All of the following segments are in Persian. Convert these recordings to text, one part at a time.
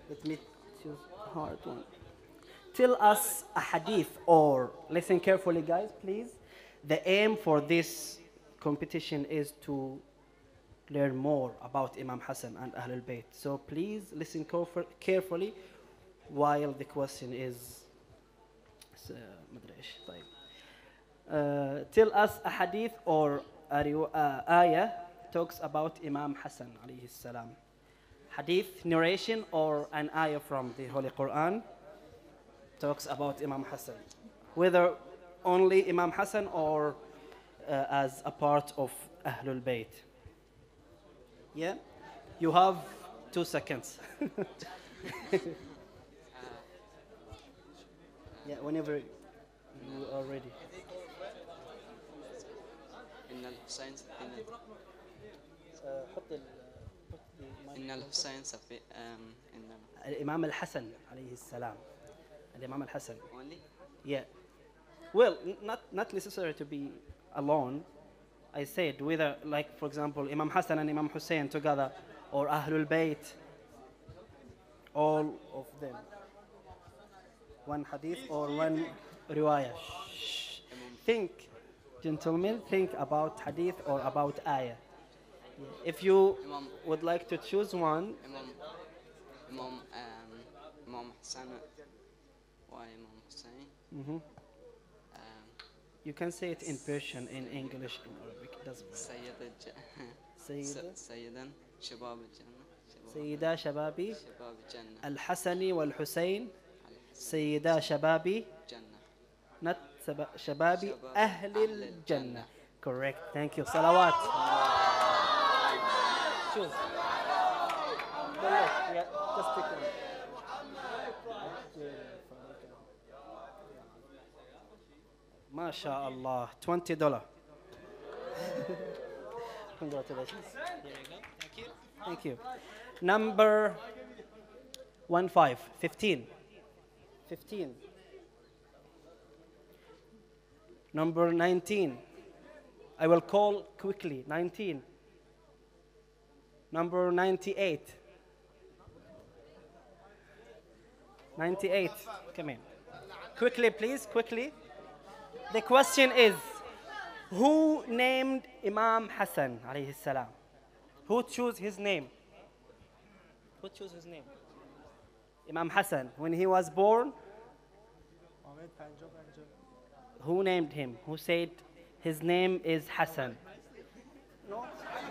Let me choose hard one. Tell us a hadith, or listen carefully, guys, please. The aim for this competition is to learn more about Imam Hassan and Ahlul Bayt. So please listen carefully while the question is مدري إيش. طيب. Tell us a hadith or a ayah talks about Imam Hassan alayhi salam. Hadith narration or an ayah from the Holy Quran talks about Imam Hassan, whether only Imam Hassan or as a part of Ahlul Bayt. Yeah, you have 2 seconds. Yeah, whenever you are ready. إن الحسين سفينة إن الحسين سفينة إن الإمام الحسن عليه السلام. الإمام الحسن. only Yeah. Well, not necessary to be alone. I said whether, like, for example, Imam Hassan and Imam Hussein together, or Ahlul Bayt, all of them. One hadith or one riwayah. Shh. Think, gentlemen, think about hadith or about ayah. If you Imam would like to choose one, إمام إمام حسن وإمام حسين mhm, you can say it in Persian, in English, in Arabic. It doesn't matter. سيدا شباب الجنة سيدا شبابي شباب الجنة الحسن والحسين سيدا شبابي جنة not شبابي أهل الجنة. Correct. Thank you. صلوات. Choose. Yeah, just take one. ما شاء الله. $20. Congratulations. There you go. Thank you. Thank you. Number 15. 15. Number 19. I will call quickly. 19. Number 98. 98. Come in. Quickly, please. Quickly. The question is, who named Imam Hassan alayhi salam? Who chose his name? Who chose his name? Imam Hassan. When he was born, who named him? Who said his name is Hassan? No?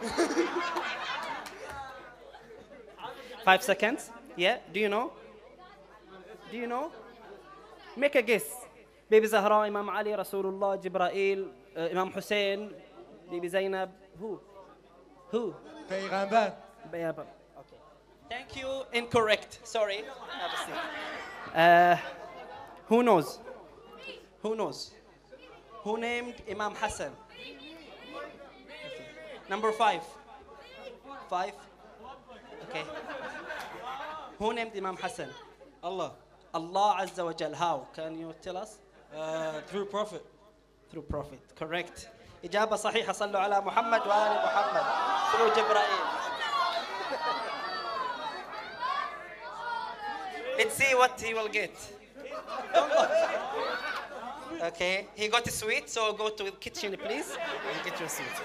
5 seconds. Yeah? Do you know? Do you know? Make a guess. Baby Zahra, Imam Ali, Rasulullah, Jibreel, Imam Hussein, Baby Zainab. Who? Who? پیغمبر. Okay. Thank you. Incorrect. Sorry. Who knows? Who knows? Who named Imam Hassan? Number 5. 5. Okay. Who named Imam Hassan? Allah. Allah Azza wa Jal. How? Can you tell us? Through Prophet. Through Prophet. Correct. إجابة صحيحة. صلوا على محمد وآل محمد. Through Jibreel. Let's see what he will get. Okay, he got a sweet, so go to the kitchen, please, and get your sweet.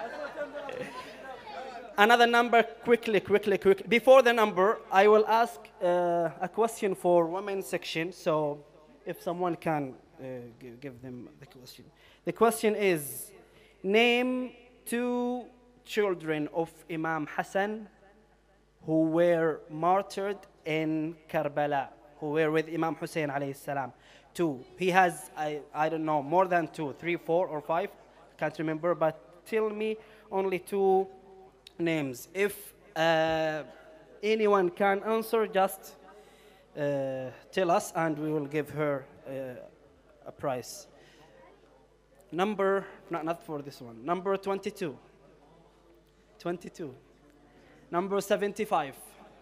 Another number, quickly. Before the number, I will ask a question for women's section, so if someone can give them the question. The question is, name 2 children of Imam Hassan who were martyred in Karbala, who were with Imam Hussein alayhi salam. 2. He has, I don't know, more than 2, 3, 4, or 5. Can't remember, but tell me only 2 names. If anyone can answer, just tell us and we will give her a prize. Number, not for this one. Number 22. 22. Number 75.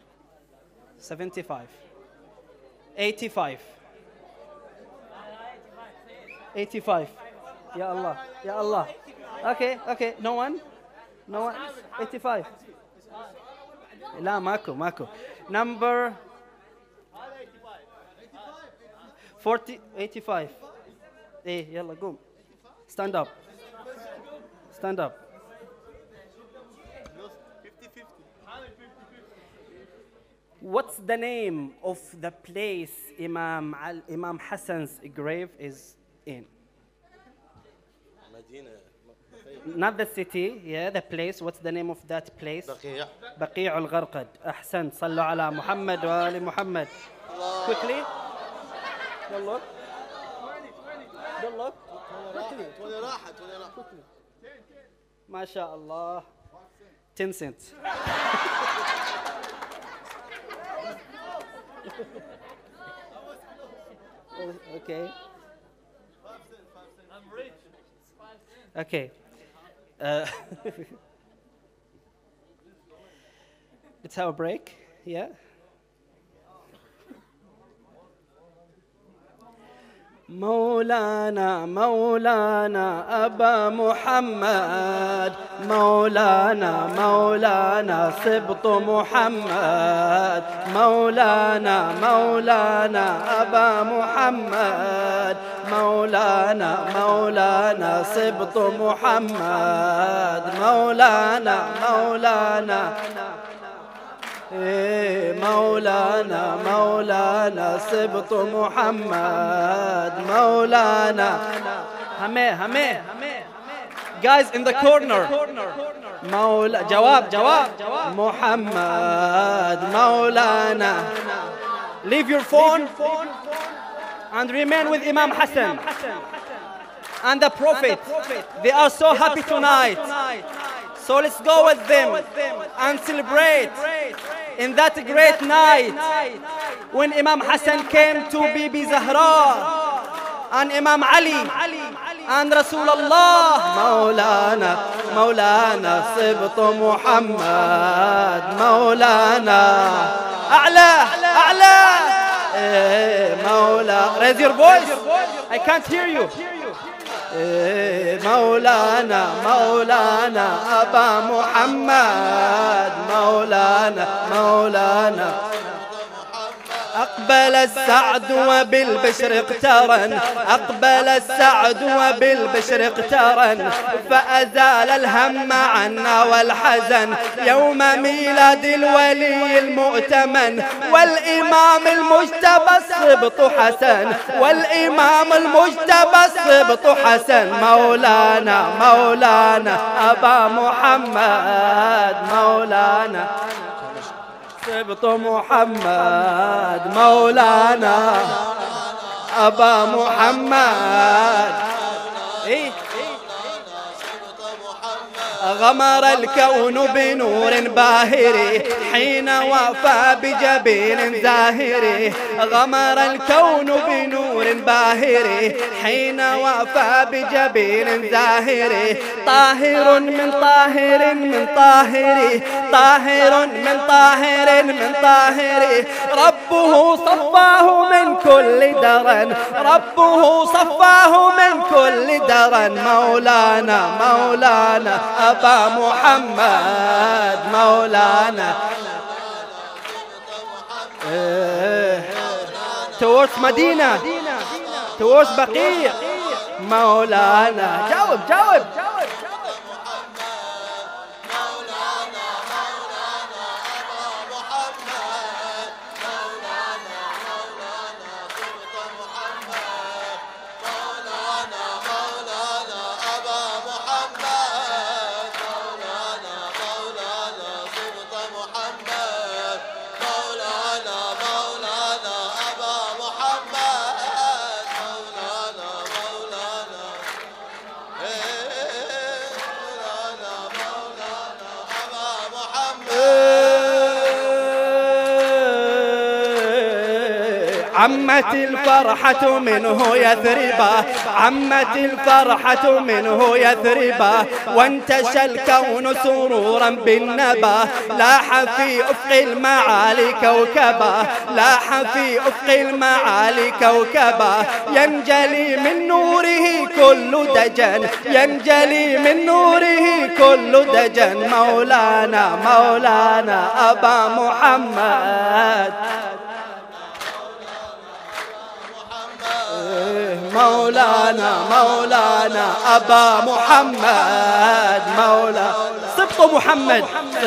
75. 85. 85. Ya Allah. Ya Allah. Okay. No one? 85. لا ماكو. Number 40 85. ايه يلا قوم. Stand up. Stand up. What's the name of the place Imam Hassan's grave is in? Not the city, yeah, the place. What's the name of that place? بقيع الغرقد. أحسنت. صلوا على محمد وآل محمد. Quickly. Don't look. Don't look. Quickly. Quickly. ما شاء الله. 10 cents. Okay. I'm rich. Okay. Let's have a break. Yeah. مولانا مولانا أبا محمد مولانا مولانا سبط محمد مولانا مولانا أبا محمد مولانا مولانا سبط محمد مولانا مولانا مولانا مولانا سبط محمد مولانا همه guys in the corner مولا جواب محمد مولانا leave your phone and remain with Imam Hassan and the Prophet. They are so happy tonight, so let's go with them and celebrate in that great night when Imam Hassan came to Bibi Zahra and Imam Ali and Rasulullah. مولانا مولانا سبط محمد مولانا أعلى مولا. Raise your voice. I can't hear you. مولانا مولانا أبا محمد مولانا مولانا أقبل السعد وبالبشر اقترن أقبل السعد وبالبشر اقترن فأزال الهم عنا والحزن يوم ميلاد الولي المؤتمن والإمام المجتبى السبط حسن والإمام المجتبى السبط حسن مولانا مولانا أبا محمد مولانا سبط محمد مولانا أبا محمد. غمر الكون بنور باهر حين وفى بجبين زاهر غمر الكون بنور باهر حين وفى بجبين زاهر طاهر من طاهر من طاهر طاهر من طاهر من طاهر ربه صفاه من كل درن ربه صفاه من كل درن مولانا مولانا أبا محمد مولانا. towards مدينة towards بقيع مولانا. جاوب عمت الفرحة منه يثربا عمت الفرحة منه يثربا وانتشى الكون سرورا بالنبا لاح في أفق المعالي كوكبا لاح في أفق المعالي كوكبا ينجلي من نوره كل دجن ينجلي من نوره كل دجن مولانا مولانا أبا محمد مولانا أبا محمد مولانا سبط محمد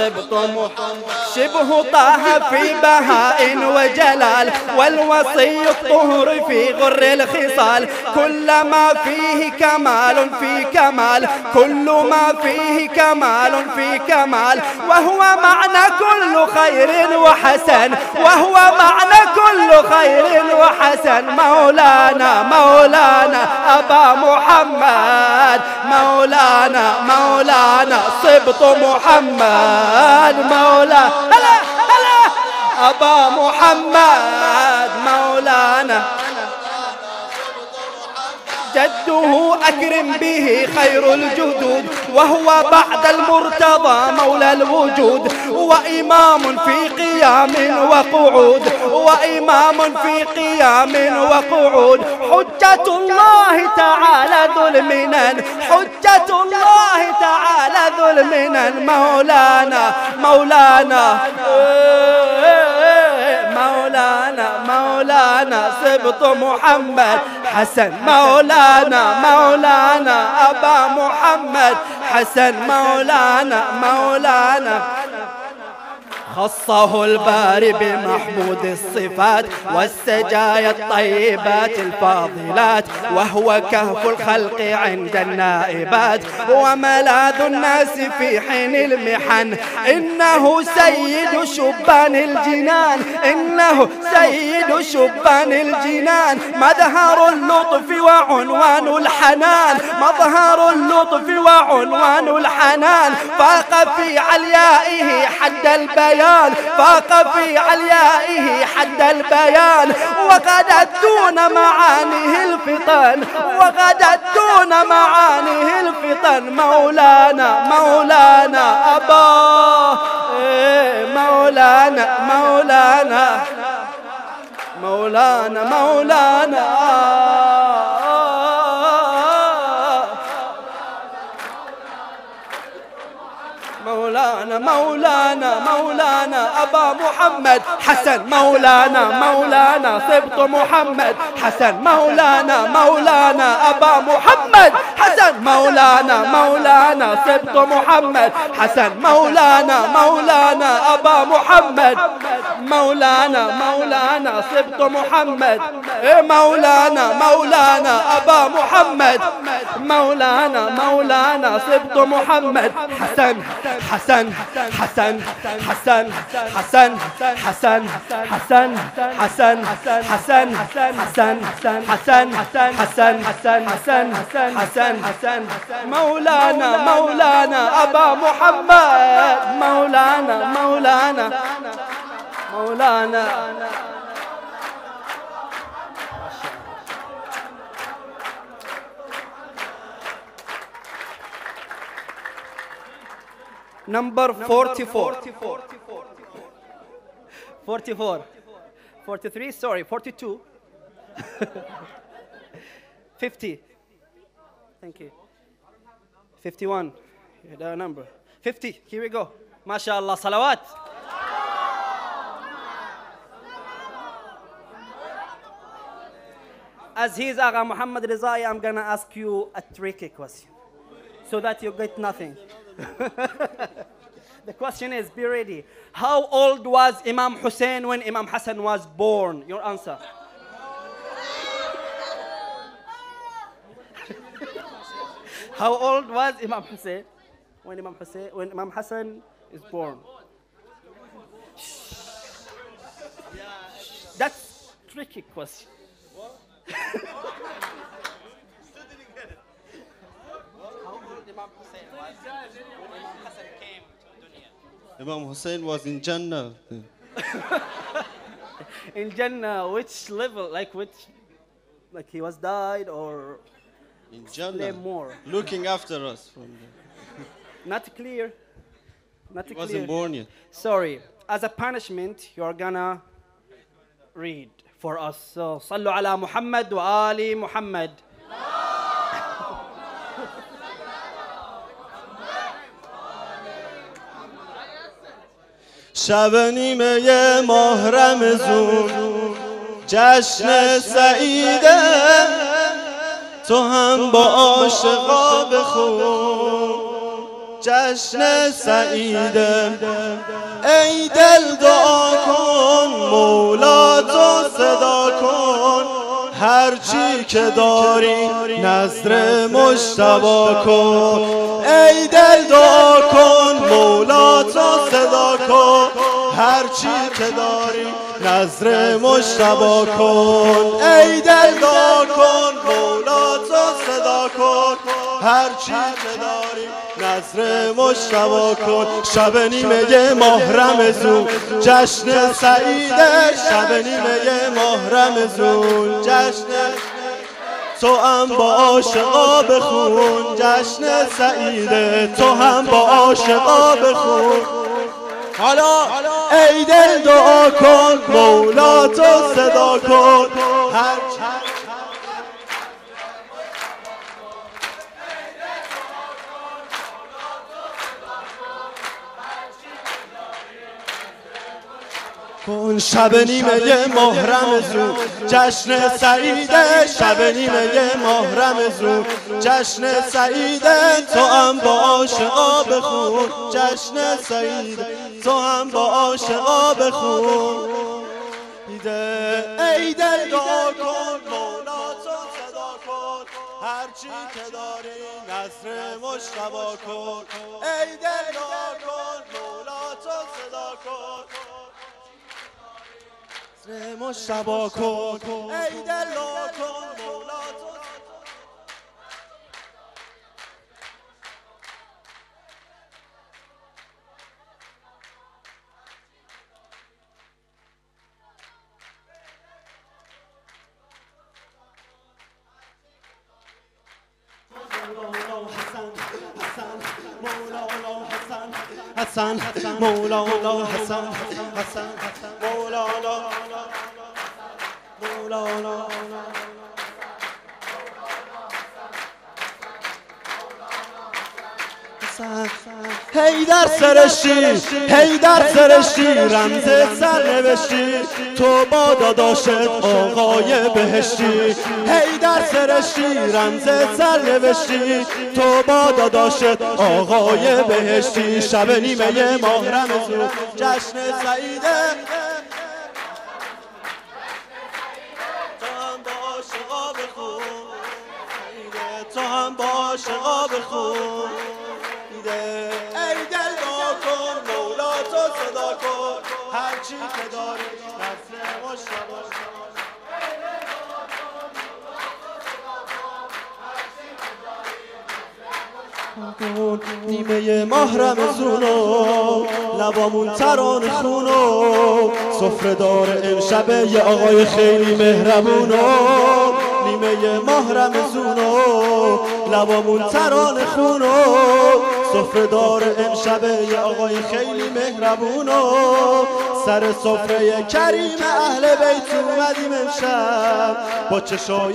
شبه طه في بهاء وجلال والوصي الطهر في غر الخصال كل ما فيه كمال في كمال كل ما فيه كمال في كمال وهو معنى كل خير وحسن وهو معنى كل خير وحسن مولانا أبا محمد مولانا سبط محمد مولانا أبا محمد مولانا جده أكرم به خير الجدود وهو بعد المرتضى مولى الوجود وإمام في قيام وقعود وإمام في قيام وقعود حجة الله تعالى ذو المنن حجة الله تعالى ذو المنن مولانا سبط محمد حسن مولانا أبا محمد حسن مولانا خصه الباري بمحمود الصفات والسجايا الطيبات الفاضلات وهو كهف الخلق عند النائبات وملاذ الناس في حين المحن إنه سيد شبان الجنان إنه سيد شبان الجنان مظهر اللطف وعنوان الحنان مظهر اللطف وعنوان الحنان فاق في عليائه حد البيان فاق في عليائه حد البيان وغدت دون معانيه الفطن وغدت دون معانيه الفطن مولانا أبا مولانا مولانا أبا محمد حسن مولانا سبط محمد حسن مولانا أبا محمد حسن مولانا سبط محمد حسن مولانا أبا محمد مولانا سبط محمد مولانا أبا محمد مولانا سبط محمد حسن حسن حسن حسن حسن حسن حسن حسن حسن حسن حسن حسن حسن حسن مولانا أبا محمد مولانا Number 44. 43, sorry, 42. 50. Thank you. 51. The number. 50. Here we go. MashaAllah. Salawat. As he is Agha Muhammad Rizai, I'm going to ask you a tricky question so that you get nothing. The question is, be ready. How old was Imam Hussein when Imam Hassan was born? Your answer. How old was Imam Hussein when Imam Hassan is born? That's a tricky question. Imam Hussein was in Jannah. In Jannah, which level? Like he was died or in Jannah? More. Looking after us from Not clear. He wasn't born yet. Sorry. As a punishment, you are gonna read for us. So, صلوا على محمد وآل محمد. شب نیمه ماه رمضان جشن سعیده تو هم با عاشقا بخون جشن سعیده. ای دل دعا کن مولا تو صدا کن، هرچی که داری نذر مجتبی کن. ای دل دعا کن مولا تو صدا کن، هرچی که داری نذر مجتبی کن. ای دل دعا کن مولا تو صدا کن، هرچی که داری نذر مجتبی کن. شب نیمه ماه رمضون جشن سعیده، شب نیمه ماه رمضون جشن. تو هم با عاشقا بخون جشن سعیده، تو هم با عاشقا بخون. حالا ای دل دعا کن مولا تو صدا کن، کن. شب نیمه ماه رمضون جشن سعیده، شب نیمه ماه رمضون جشن سعیده. تو هم با عاشقا بخون جشن سعیده، تو هم با عاشقا بخون. ای دل دعا کن مولا تو صدا کن، هرچی که داری نذر مجتبی کن. ای دل دعا کن مولا تو صدا کن، مجتبی کن. ای دل دعا کن مولا تو. حسن مولانا حسن حسن مولانا مولانا. حیدر سرشتی حیدر سرشتی رمز سر نوشتی، تو با داداشت آقای بهشتی. حیدر سرشتی رمز سر نوشتی، تو با داداشت آقای بهشتی. شب نیمه ماه رمضون جشن سعیده، تو هم با عاشقا بخون، تو هم با عاشقا بخون. ای دل دعا کن مولا تو صدا کن، هرچی که داری نذر مجتبی کن. نیمه ماه رمضونو لبامون ترانه خونو، سفره دار امشب یه آقای خیلی مهربونو. نیمه ماه رمضونو لبامون ترانه خونو، سفره دار امشب یه آقای خیلی مهربونو. سر سفره کریم اهل بیت اومدیم امشب، با چشای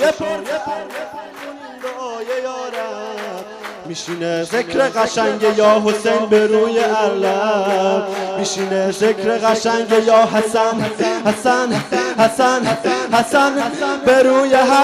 دعای یارم میشینه ذکر قشنگ یا حسین به روی علم، میشینه ذکر قشنگ یا حسن حسن حسن حسن به روی هر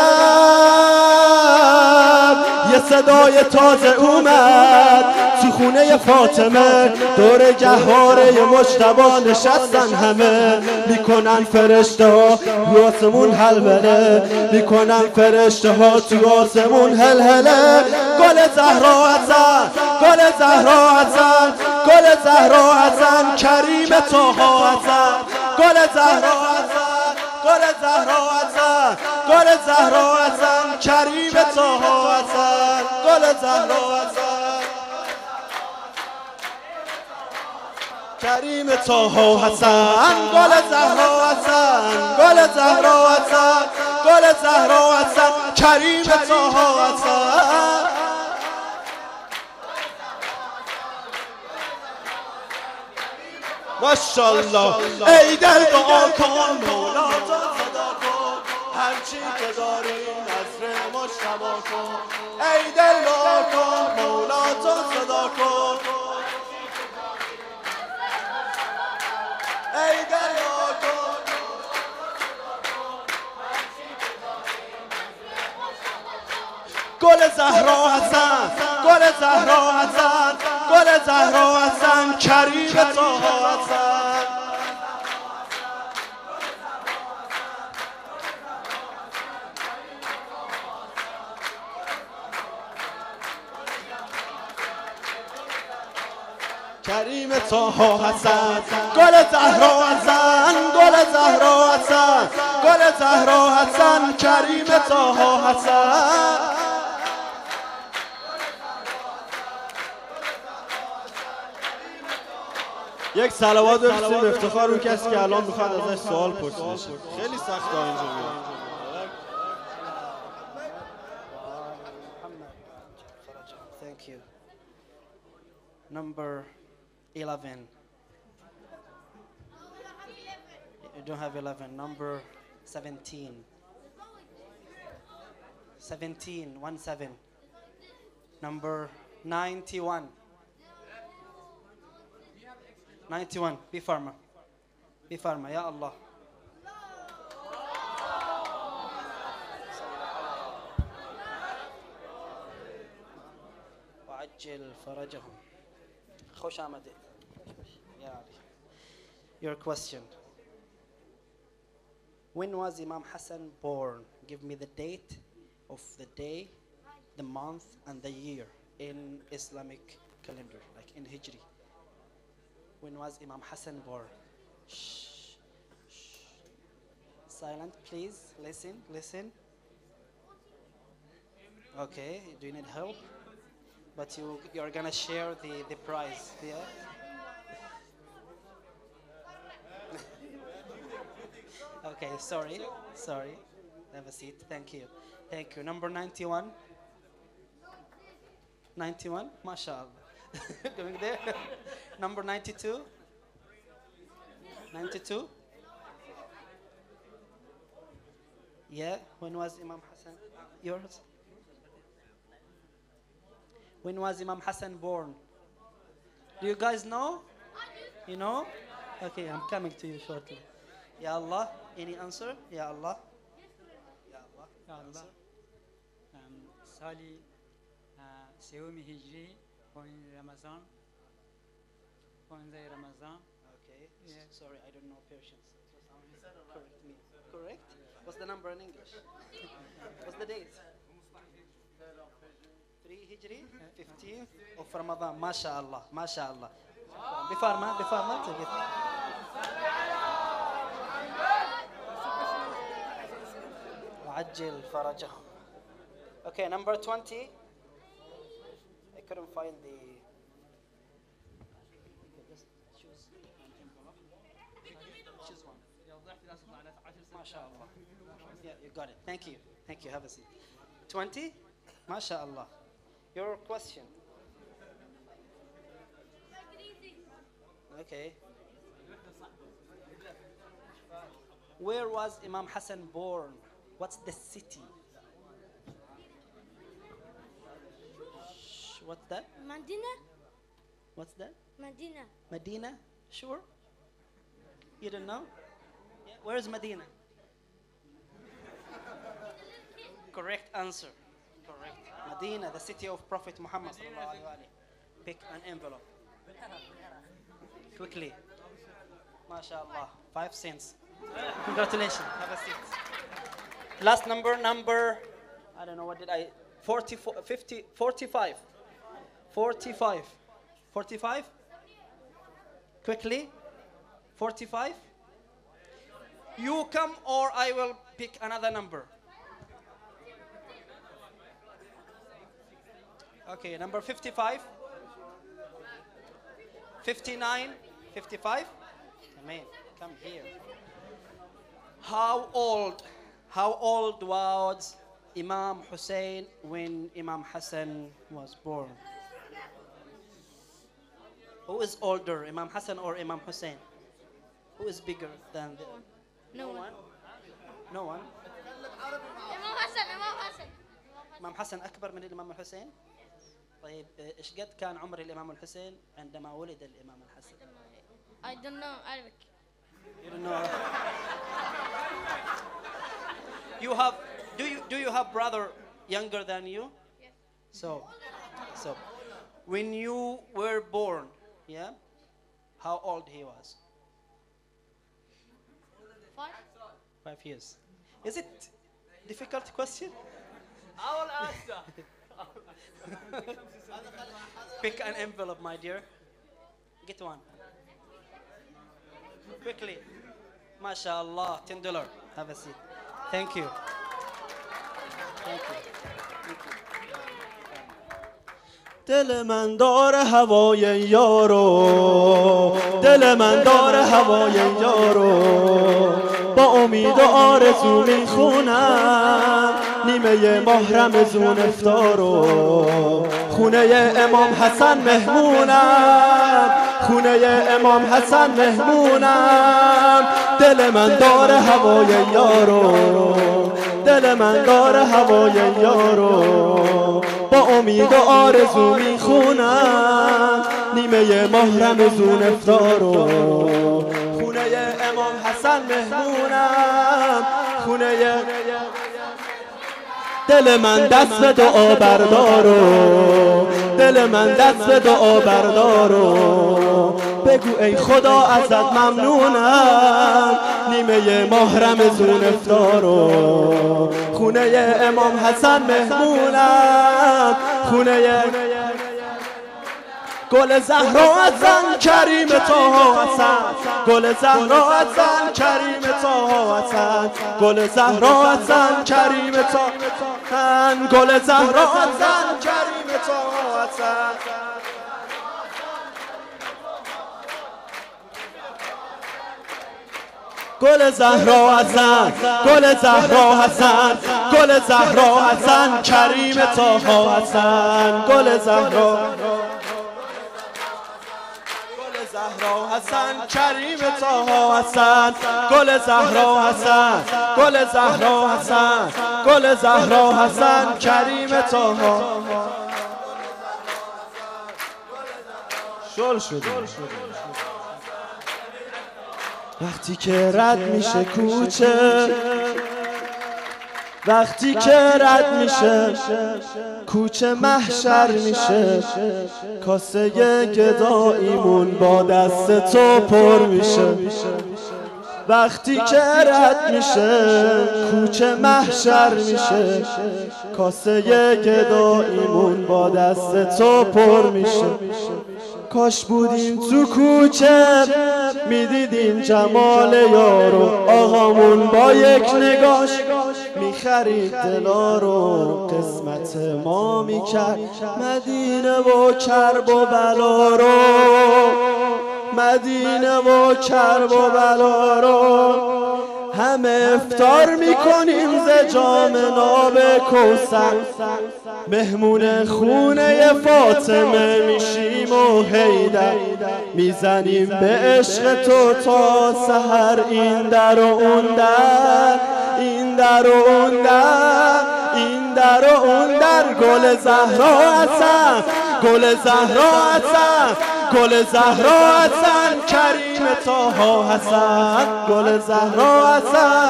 لب. یه صدای تازه اومد تو خونه فاطمه، دور گهواره مجتبی نشستن همه. میکنن فرشته ها تو آسمون هلهله، میکنن فرشته ها تو آسمون هلهله. گل زهرا حسن گل زهرا حسن گل زهرا حسن کریم طه حسن. گل زهرا حسن گل زهرا حسن گل زهرا حسن کریم طه حسن. گل زهرا حسن کریم طه حسن. گل زهرا حسن گل زهرا حسن گل زهرا حسن کریم طه حسن. ماشاءالله. ای دل دعا کن مولا تو صدا کن، هرچی که داری نذر مجتبی کن. ای دل دعا کن مولا تو صدا کن، ای دل دعا کن. گل زهرا حسن گل زهرا حسن گل زهرا حسن کریم طه حسن کریم طه حسن گل زهرا حسن گل زهرا حسن گل زهرا حسن کریم طه حسن یک صلوات بفرستیم افتخار اون کسی که الان میخواد ازش سوال پرسیده شه. خیلی سخته اینجا میاد. Thank you. Number 11. You don't have 11. Number 17. 17, 1-7. Number 91. 91. Be farmer. Be farmer. Ya Allah. وعجل فرجهم. خوش آمده. يا علي. Your question. When was Imam Hassan born? Give me the date of the day, the month, and the year in Islamic calendar, like in Hijri. When was Imam Hassan born? Shh. Shh. Silent, please. Listen, listen. Okay, do you need help? But you're gonna share the prize, yeah? Okay, sorry. Have a seat. Thank you. Thank you. Number 91. 91, mashallah. Going there. Number 92. 92. Yeah, when was Imam Hassan? Yours? When was Imam Hassan born? Do you guys know? You know? Okay, I'm coming to you shortly. Ya Allah, any answer? Ya Allah. Ya Allah. Ya Allah. سالی سوم هجری 15 رمضان 15 رمضان. Okay. Sorry, I don't know Persian. Correct me. Correct? What's the number in English? What's the date? 3 Hijri, 15th of Ramadan. MashaAllah, MashaAllah. Bifarma, take it. وعجل فرجهم. Okay, number 20. I couldn't find the. Okay, just choose an envelope. Choose one. MashaAllah. Yeah, you got it. Thank you. Thank you. Have a seat. 20? MashaAllah. Your question. Okay. Where was Imam Hassan born? What's the city? What's that? Medina. What's that? Medina. Medina? Sure? You don't know? Yeah. Where is Medina? Correct answer. Correct. Medina, the city of Prophet Muhammad. Pick an envelope. Quickly. MashaAllah. 5 cents. Congratulations. Have a seat. Last number, I don't know, what did I, 44, 50, 45. 45. 45? Quickly. 45. You come or I will pick another number. Okay, number 55. 59. 55. Amen. Come here. How old was Imam Hussein when Imam Hassan was born? Who is older, Imam Hassan or Imam Hussein? Who is bigger than the... No one. No one. Imam Hassan. إمام حسن أكبر من الإمام الحسين. طيب إيش قد كان عمر الإمام الحسين عندما ولد الإمام الحسن؟ I don't know Arabic. You don't know. You have. Do you have brother younger than you? So, when you were born, yeah, how old he was? 5. 5 years. Is it difficult question? I will answer. Pick an envelope, my dear. Get one. Quickly. MashaAllah, $10. Have a seat. Thank you. Thank you. دل من داره هوای یارو، دل من داره هوای یارو، با امید و آرزو میخونم نیمه محرم زون افطارو. خونه امام حسن مهمونم، خونه امام حسن مهمونم. دل من داره هوای یارو، دل من داره هوای یارو، با امید و آرزو میخونم نیمه محرم زون افطارو. خونه امام حسن مهمونم، خونه دل من دست به دعا بردارو، دل من دست به دعا بردارو. بگو ای خدا ازت ممنونم نیمه محرم زون افطارو. خونه امام حسن مهمونم، خونه گل زهرا از زن کریم طه حسن، گل زهرا از زن کریم طه حسن، گل زهرا از زن کریم طه حسن، گل زهرا از زن کریم طه حسن. گل زهرا حسن، گل زهرا حسن، گل زهرا حسن کریم طه حسن، گل زهرا زهرا حسن کریم طه حسن، گل زهرا حسن، گل زهرا حسن، گل زهرا حسن کریم طه. شل شد وقتی که رد میشه کوچه، وقتی که رد میشه کوچه محشر میشه، کاسه گداییمون با دست تو پر میشه. وقتی که رد میشه کوچه محشر میشه، کاسه گداییمون با دست تو پر میشه. کاش بودیم تو کوچه میدیدیم جمال یارو، آقامون با یک نگاش میخرید دلا رو، قسمت ما میکرد مدینه و کرب و بلا رو، مدینه و کرب و بلا رو. همه افطار میکنیم ز جام ناب کوثر، مهمون خونه فاطمه میشیم و حیدر، میزنیم به عشق تو تا سحر این در و اون در، این در و اون در، این در و اون در. گل زهرا حسن، گل زهرا حسن، گل زهرا حسن کریم طه حسن، گل زهرا حسن،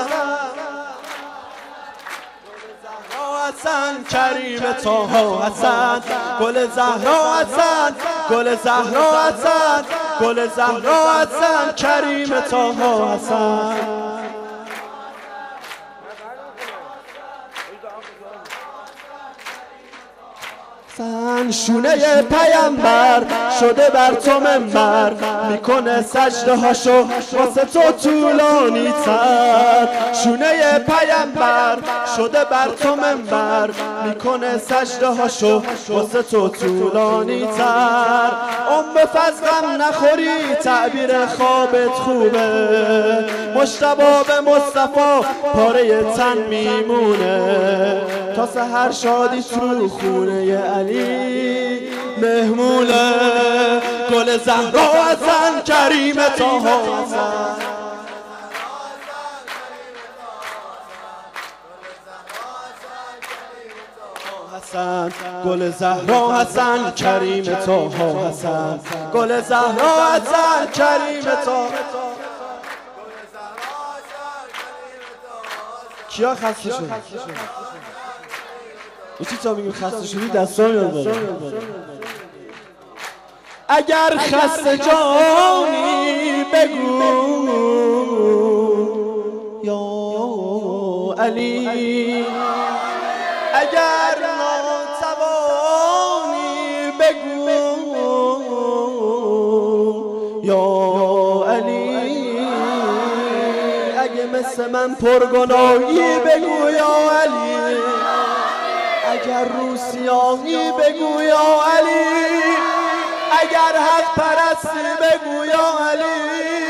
حسن کریم طه حسن، گل زهرا حسن، گل زهرا حسن، گل زهرا حسن کریم طه حسن. شونه پیامبر شده بر تو منبر، میکنه سجده هاشو واسه تو طولانی تر. شونه پیامبر شده بر تو منبر، میکنه سجده هاشو واسه تو طولانی تر. به فضلم نخوری تعبیر خوابت خوبه، مجتبی به مصطفی پاره تن میمونه، تا سحر شادی تو خونه علی مهمونه. گل زهرا حسن کریم طه حسن، گل زهرا حسن کریم طه حسن، گل زهرا حسن کریم طه. کیا خسته شد؟ یکی تا میگیم خسته شدی دستا میاد بالا. اگر خسته جانی بگو یا علی، اگر ناتوانی بگو یا علی، اگه مثل من پرگناهی بگو یا علی، اگر روسیانی بگو یا علی، اگر حق پرستی بگو یا علی،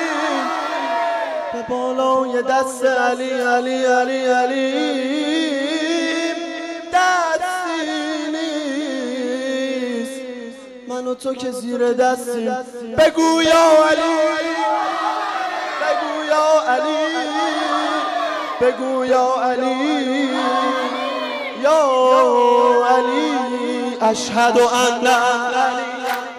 به بالای دست علی علی علی علی دستی نیست، من و تو که زیر دستیم بگو یا علی، بگو یا علی، بگو یا علی، یا علی، اشهد ان علی.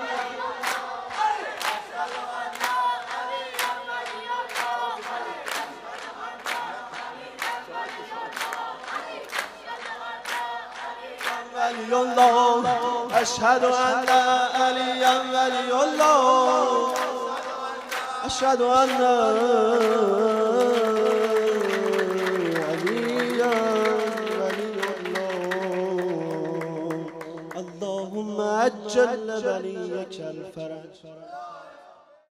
ولی الله اشهد ان علی ولی الله، اشهد ان علی ولی الله. اللهم عجل ولیک الفرج.